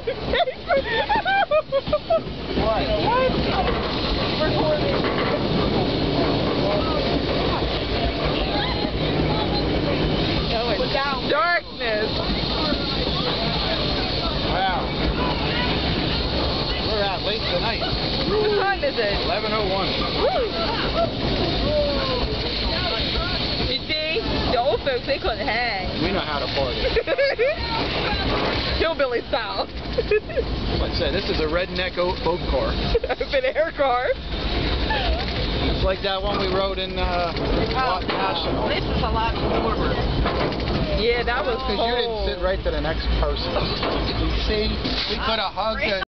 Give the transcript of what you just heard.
What? Recording. Darkness. Wow. We're out late tonight. What time is it? 11:01. You see? The old folks, they couldn't hang. We know how to party. Hillbilly style. Like I said, this is a redneck boat car. Open air car. It's like that one we rode in National. This is a lot warmer. Yeah, that was Because cold. you didn't sit right to the next person. You see, we could have hugged